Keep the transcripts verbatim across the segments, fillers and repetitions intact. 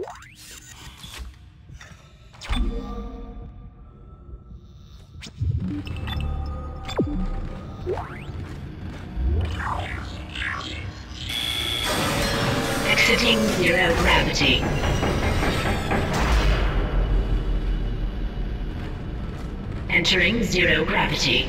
Exiting zero gravity. Entering zero gravity.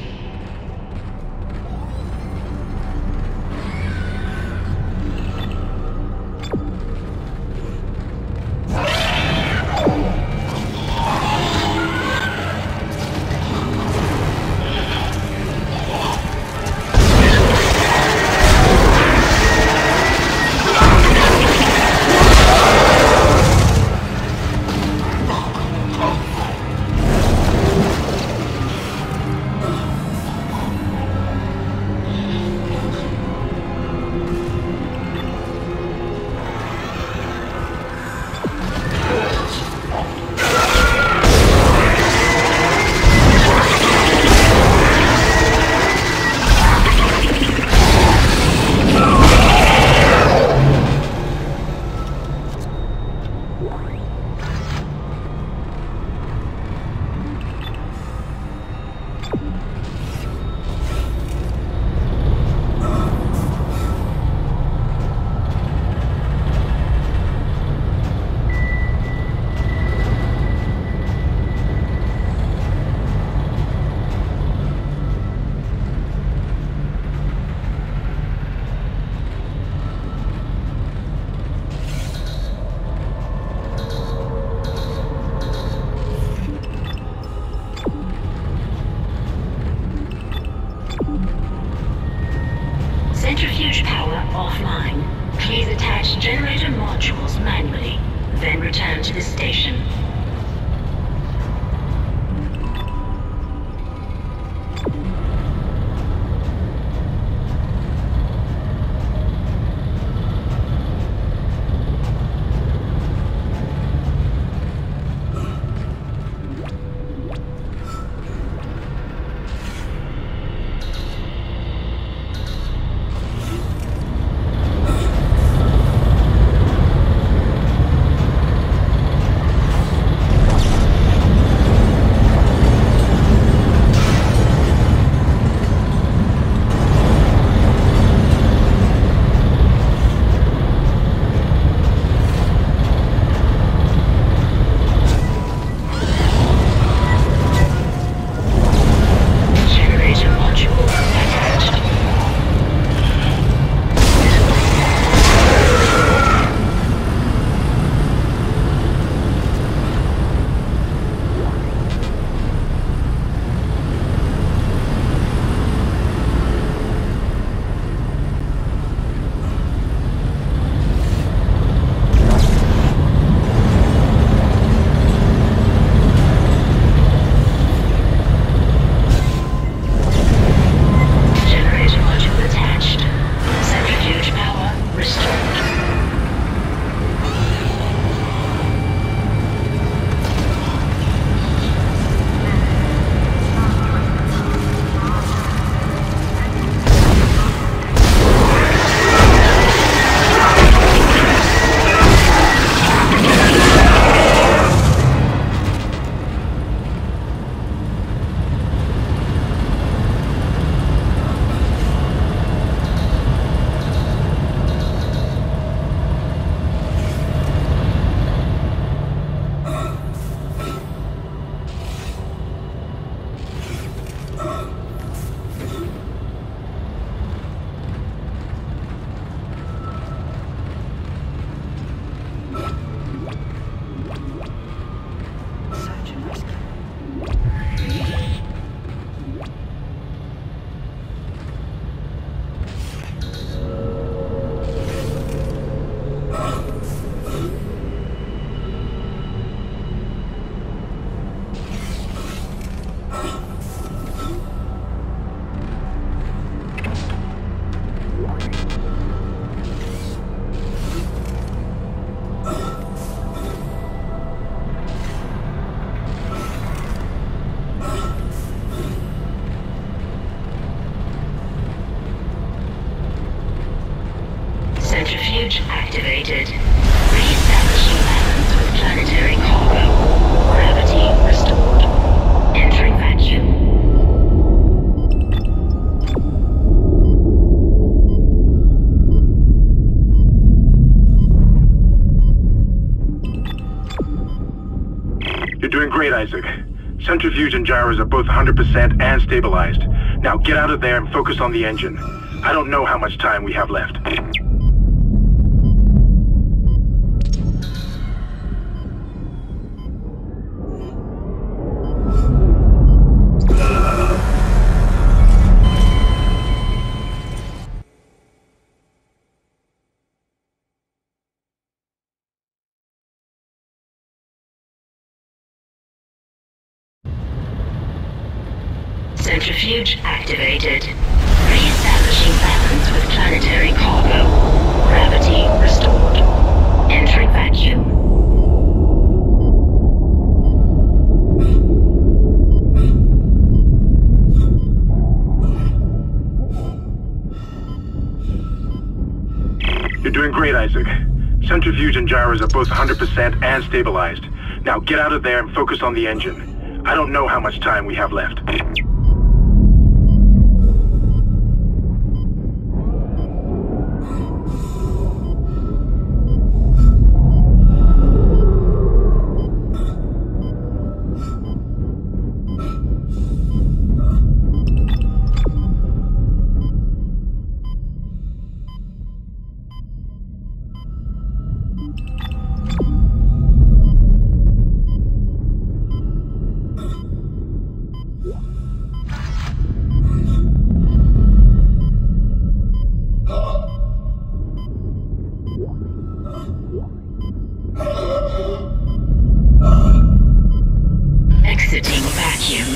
Centrifuge power offline. Please attach generator modules manually, then return to the station. Centrifuge activated. Reestablishing balance. Isaac. Centrifuge and gyros are both one hundred percent and stabilized. Now get out of there and focus on the engine. I don't know how much time we have left. Centrifuge activated. Re-establishing balance with planetary cargo. Gravity restored. Entering vacuum. You're doing great, Isaac. Centrifuge and gyros are both one hundred percent and stabilized. Now get out of there and focus on the engine. I don't know how much time we have left. Exiting vacuum.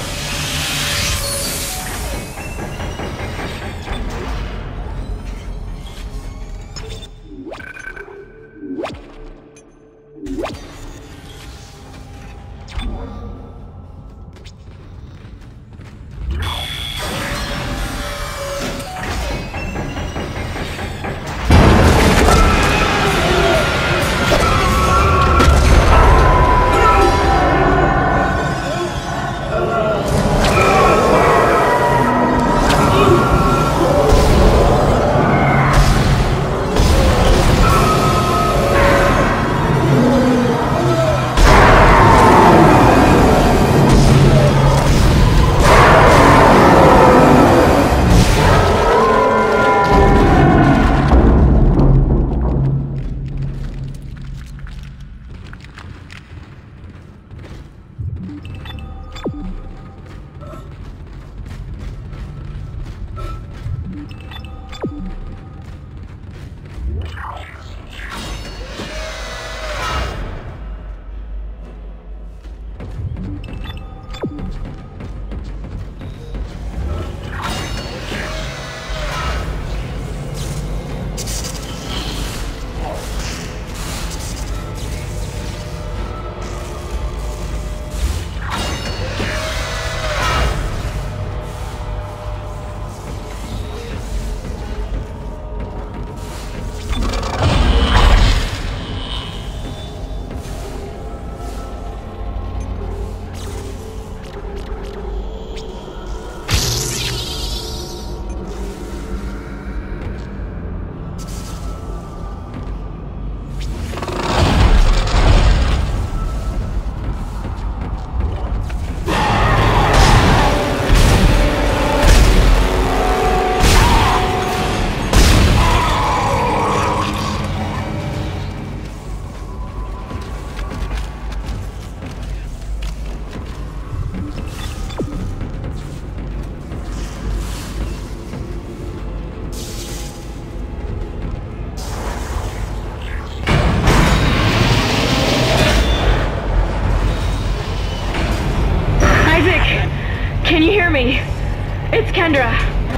Can you hear me? It's Kendra.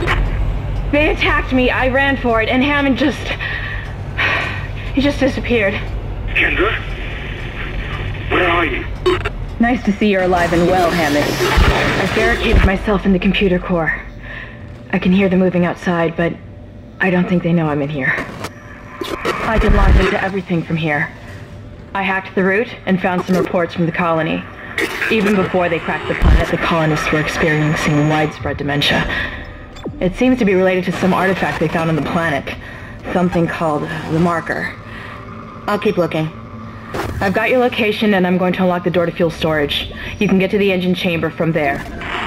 They attacked me, I ran for it, and Hammond just... he just disappeared. Kendra? Where are you? Nice to see you're alive and well, Hammond. I've barricaded myself in the computer core. I can hear them moving outside, but I don't think they know I'm in here. I can launch into everything from here. I hacked the route and found some reports from the colony. Even before they cracked the planet, the colonists were experiencing widespread dementia. It seems to be related to some artifact they found on the planet. Something called the Marker. I'll keep looking. I've got your location, and I'm going to unlock the door to fuel storage. You can get to the engine chamber from there.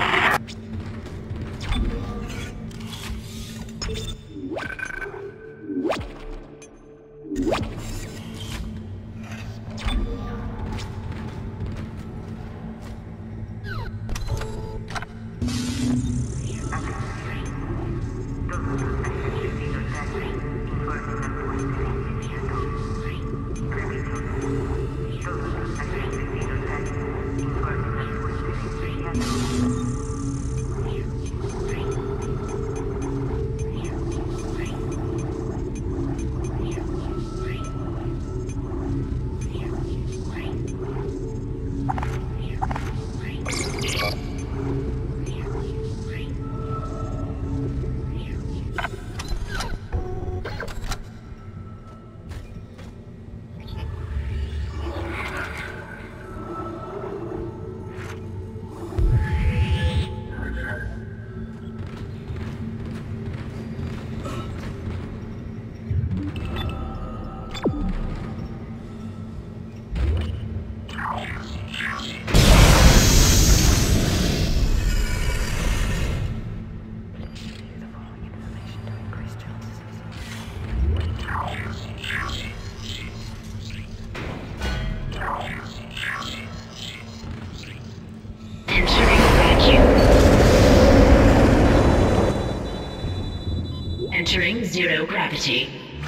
Entering zero gravity.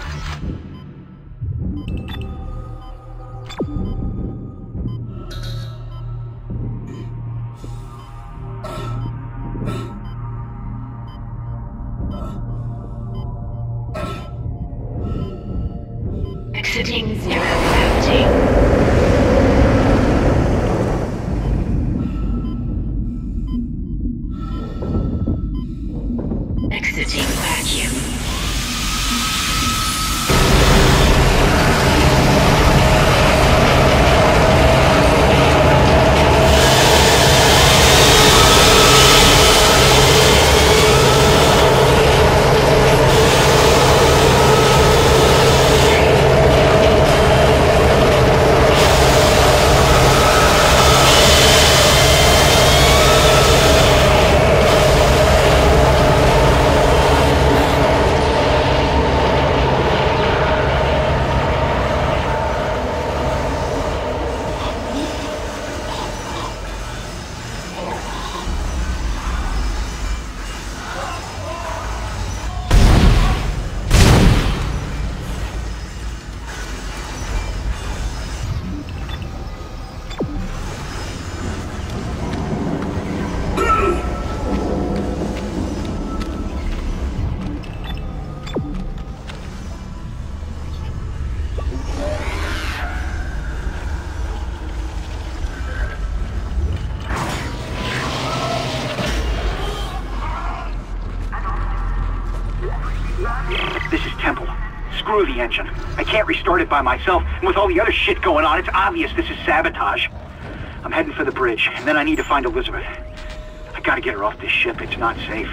Exiting zero gravity. Exiting vacuum. This is Temple. Screw the engine. I can't restart it by myself, and with all the other shit going on, it's obvious this is sabotage. I'm heading for the bridge, and then I need to find Elizabeth. I gotta get her off this ship. It's not safe.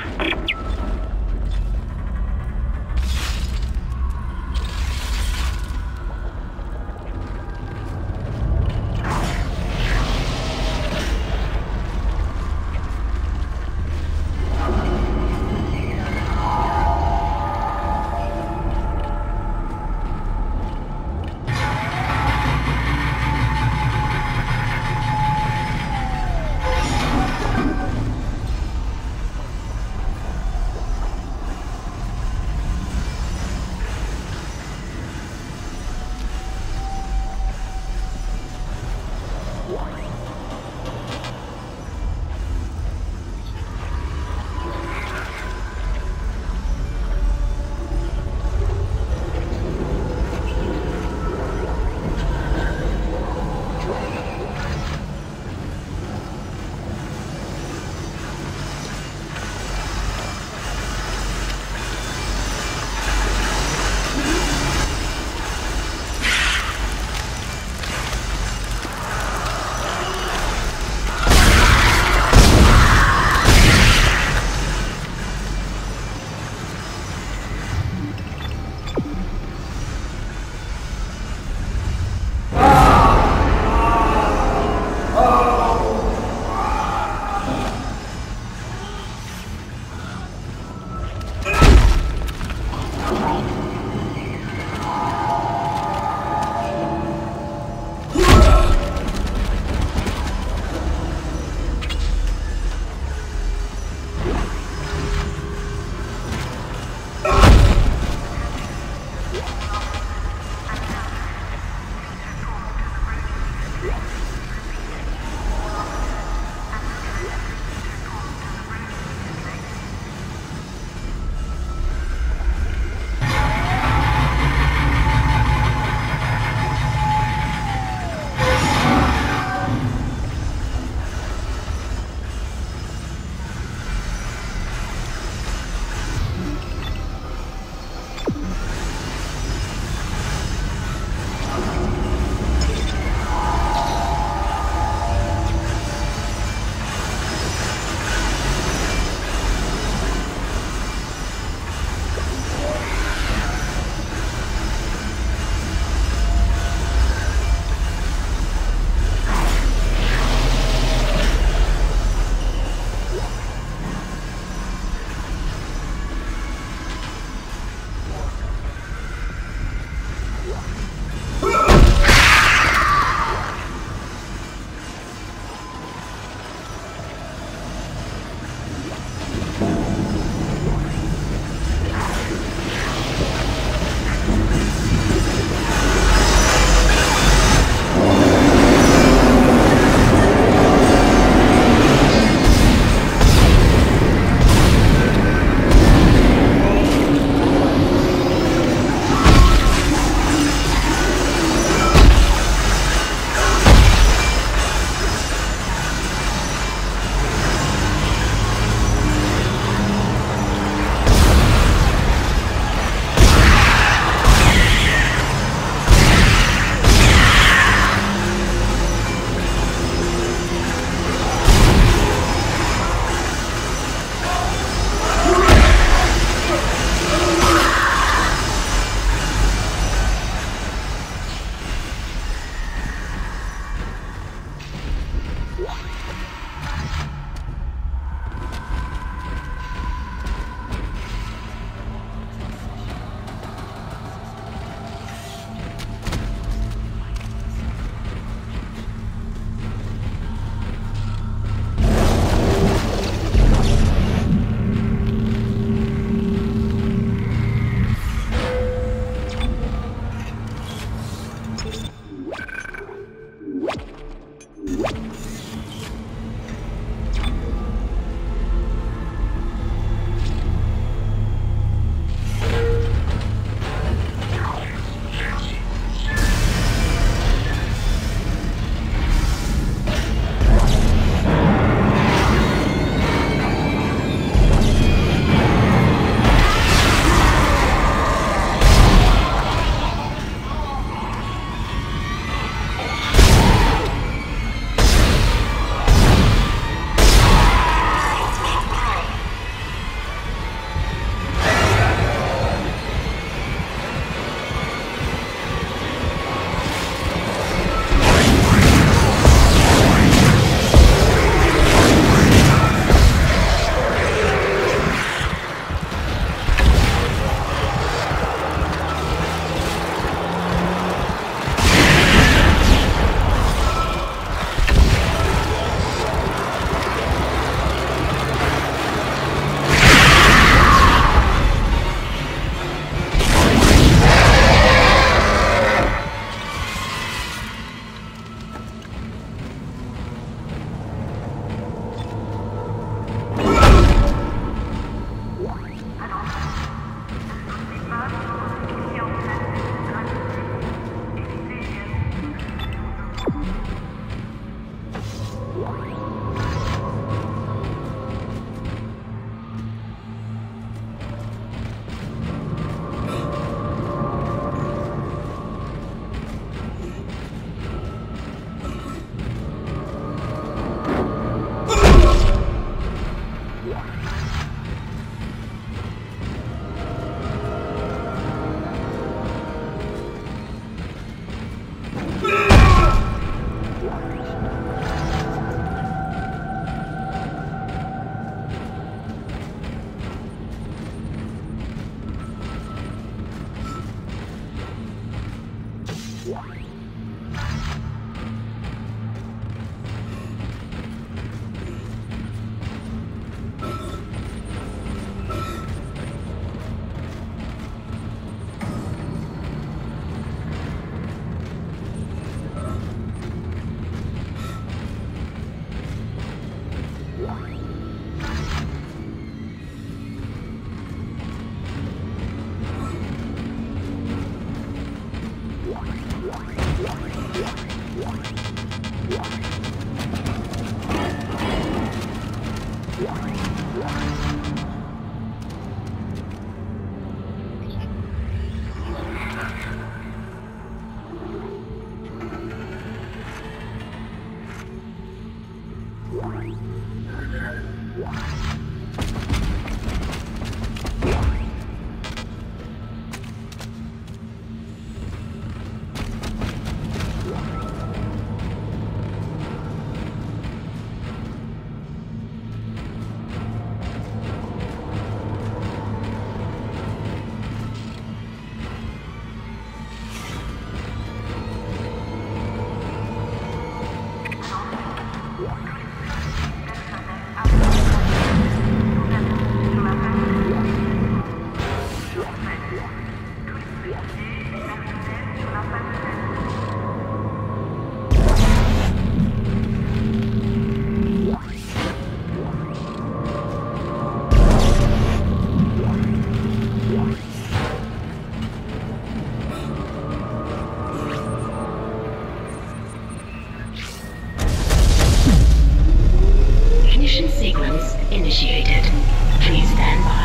Sequence initiated. Please stand by.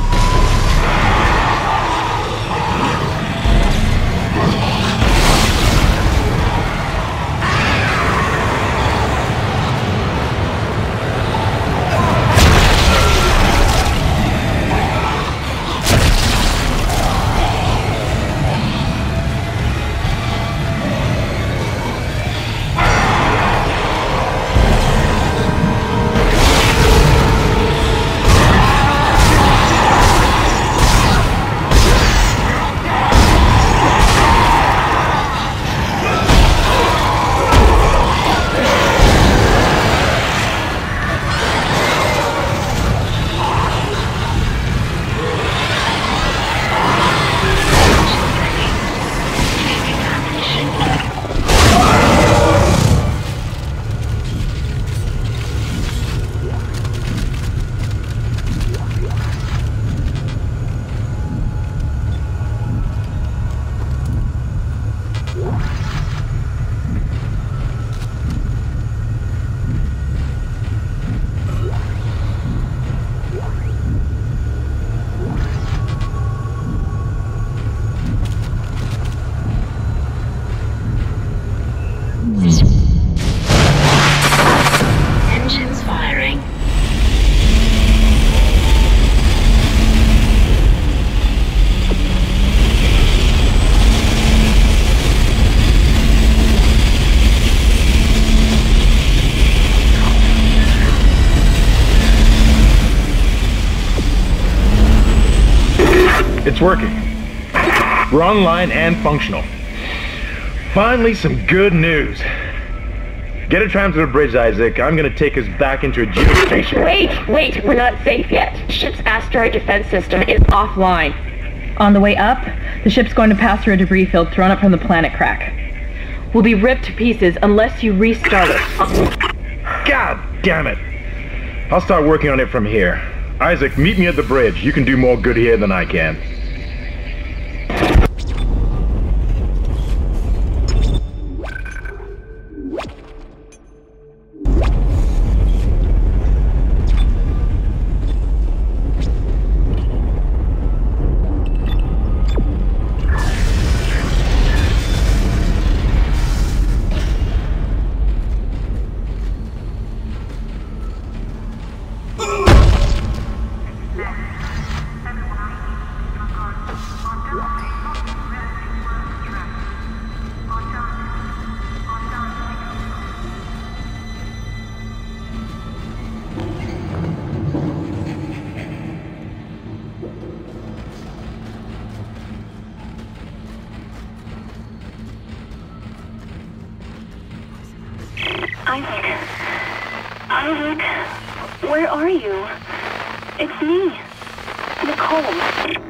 Engines firing. It's working. We're online and functional. Finally, some good news. Get a tram to the bridge, Isaac. I'm gonna take us back into a geostation. Wait, wait, we're not safe yet. Ship's asteroid defense system is offline. On the way up, the ship's going to pass through a debris field thrown up from the planet crack. We'll be ripped to pieces unless you restart it. God damn it! I'll start working on it from here. Isaac, meet me at the bridge. You can do more good here than I can. Isaac. Isaac, where are you? It's me, Nicole.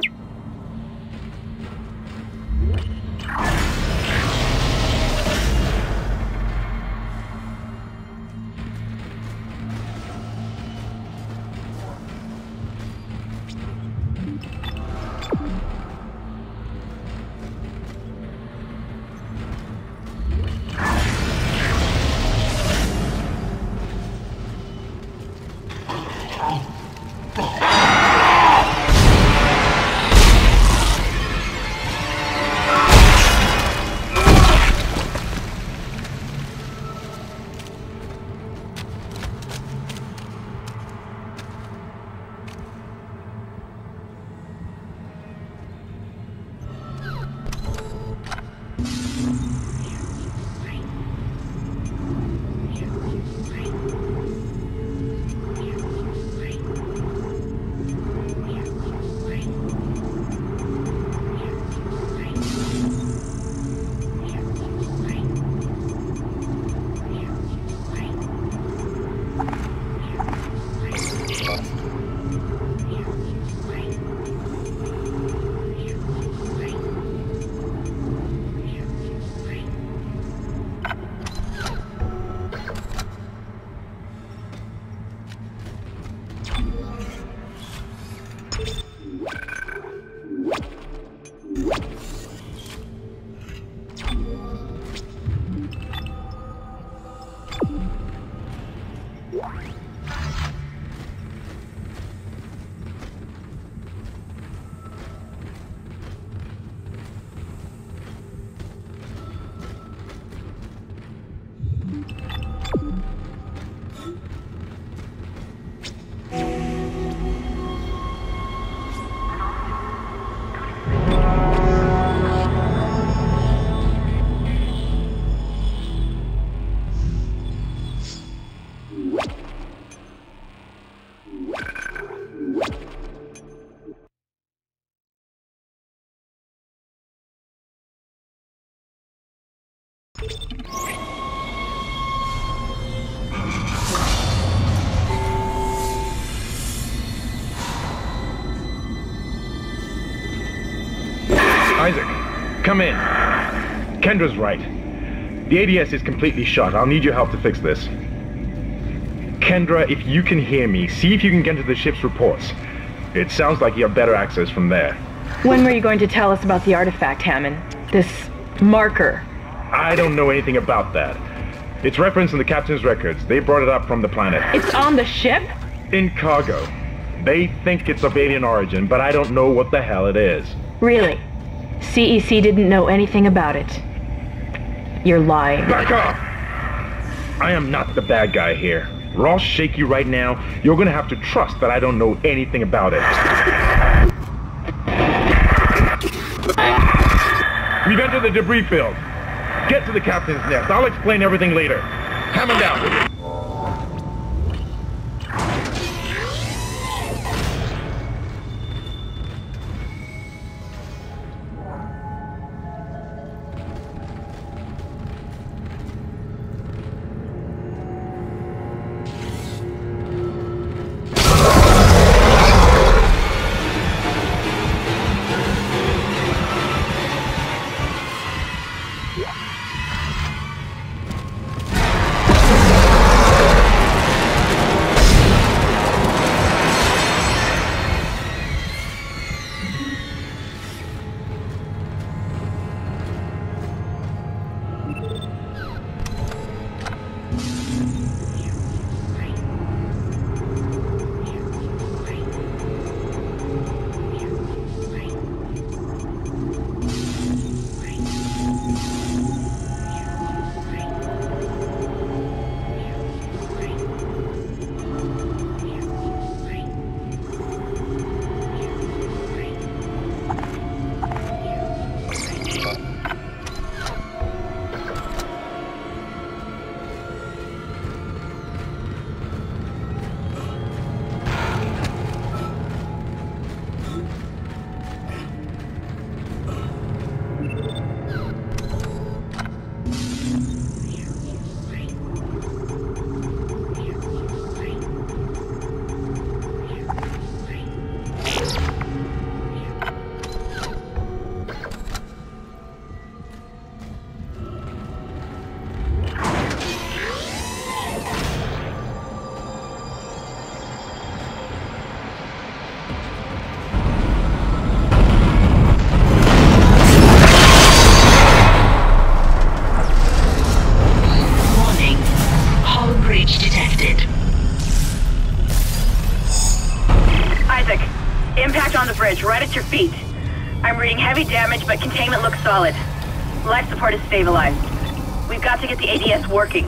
Isaac, come in. Kendra's right. The A D S is completely shut. I'll need your help to fix this. Kendra, if you can hear me, see if you can get into the ship's reports. It sounds like you have better access from there. When were you going to tell us about the artifact, Hammond? This marker? I don't know anything about that. It's referenced in the captain's records. They brought it up from the planet. It's on the ship? In cargo. They think it's of alien origin, but I don't know what the hell it is. Really? C E C didn't know anything about it. You're lying. Back off! I am not the bad guy here. We're all shaky right now. You're gonna have to trust that I don't know anything about it. We've entered the debris field. Get to the captain's nest. I'll explain everything later. Hammond down. Right at your feet. I'm reading heavy damage, but containment looks solid. Life support is stabilized. We've got to get the A D S working.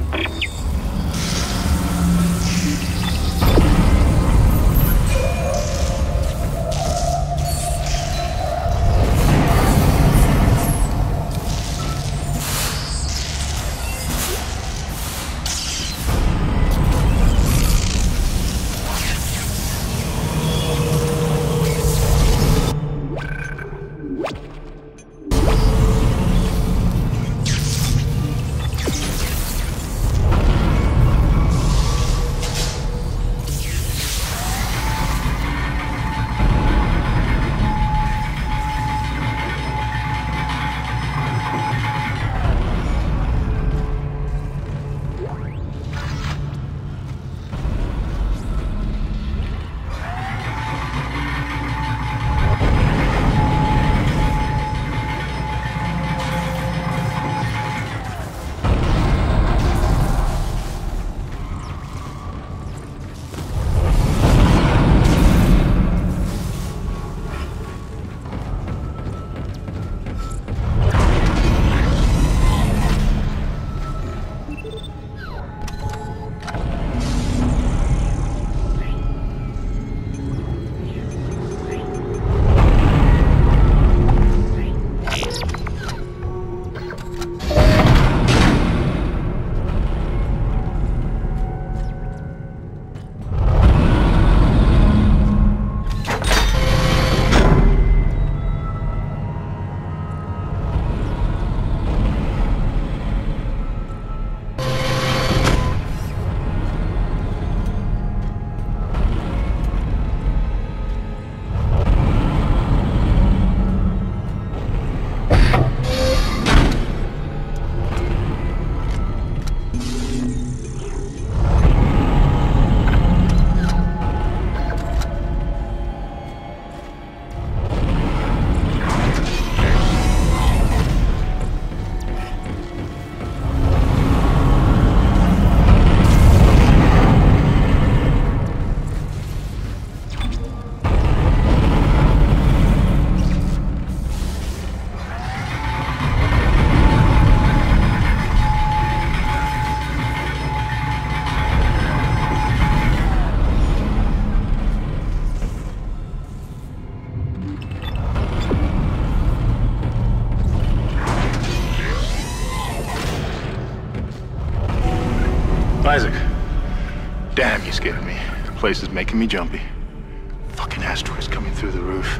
place is making me jumpy. Fucking asteroids coming through the roof.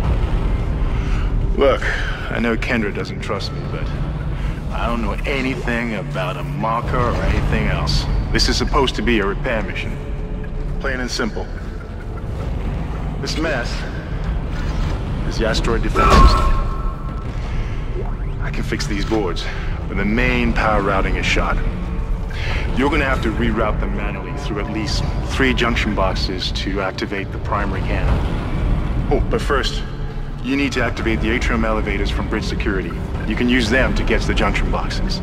Look, I know Kendra doesn't trust me, but I don't know anything about a marker or anything else. This is supposed to be a repair mission. Plain and simple. This mess is the asteroid defense system. I can fix these boards, but the main power routing is shot. You're gonna have to reroute them manually through at least three junction boxes to activate the primary cannon. Oh, but first, you need to activate the atrium elevators from bridge security. You can use them to get to the junction boxes.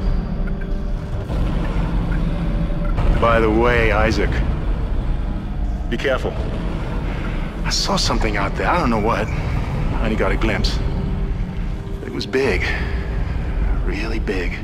By the way, Isaac, be careful. I saw something out there, I don't know what. I only got a glimpse. It was big. Really big.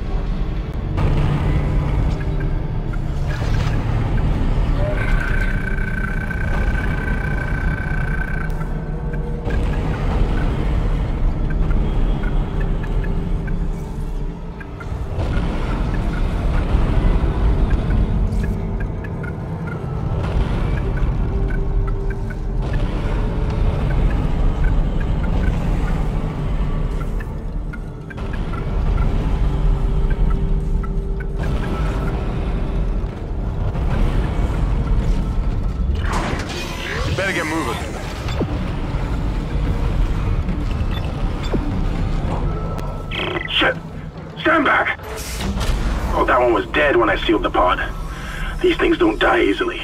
When I sealed the pod. These things don't die easily.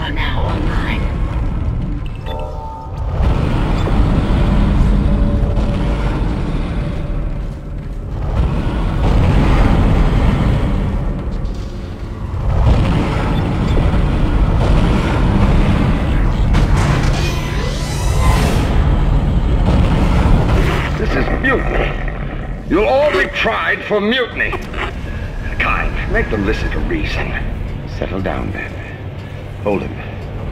are now online. This is mutiny. You'll all be tried for mutiny. Kind, make them listen to reason. Settle down, then. Hold him.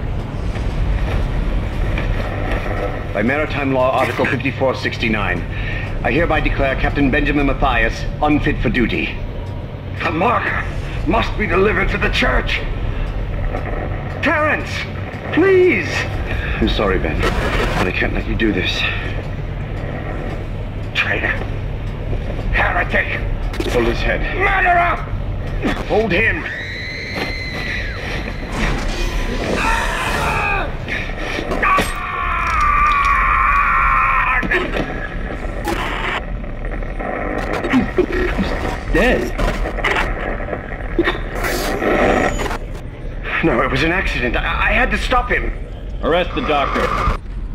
By Maritime Law, Article fifty-four sixty-nine, I hereby declare Captain Benjamin Mathius unfit for duty. The marker must be delivered to the church. Terrence, please. I'm sorry, Ben, but I can't let you do this. Traitor. Heretic. Hold his head. Murderer! Hold him. Dead. No, it was an accident. I, I had to stop him. Arrest the doctor.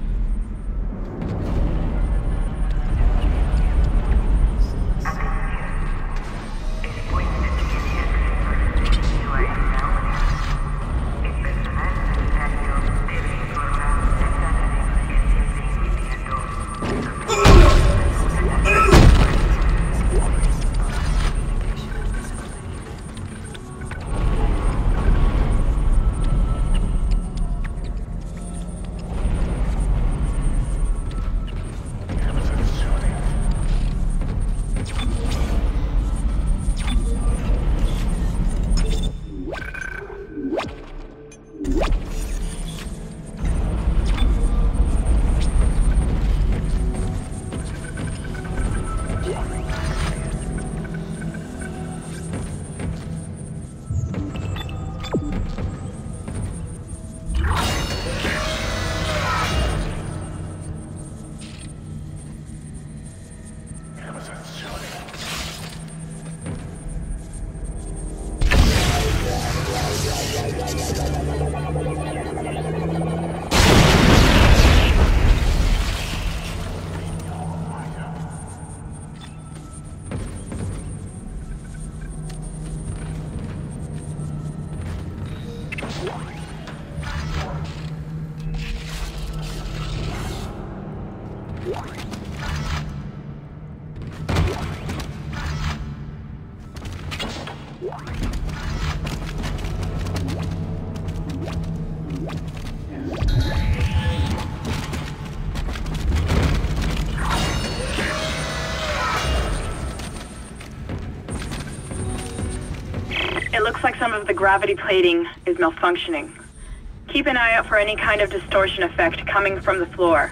It looks like some of the gravity plating is malfunctioning. Keep an eye out for any kind of distortion effect coming from the floor.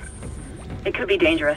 It could be dangerous.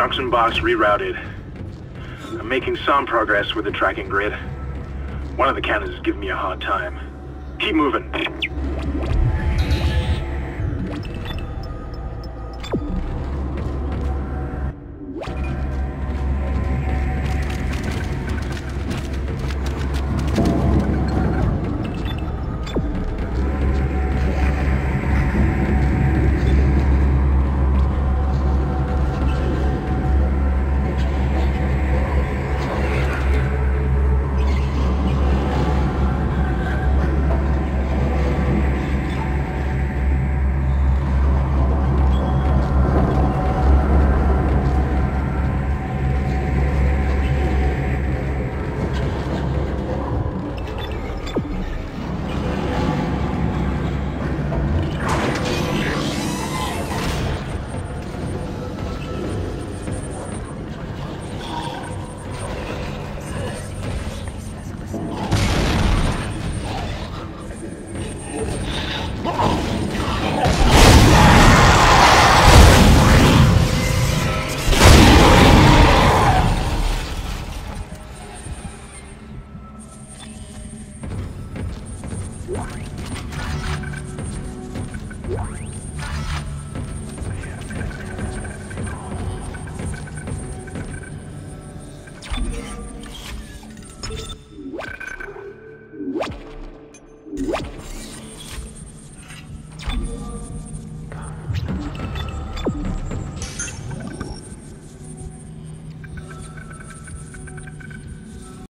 Junction box rerouted. I'm making some progress with the tracking grid. One of the cannons is giving me a hard time. Keep moving.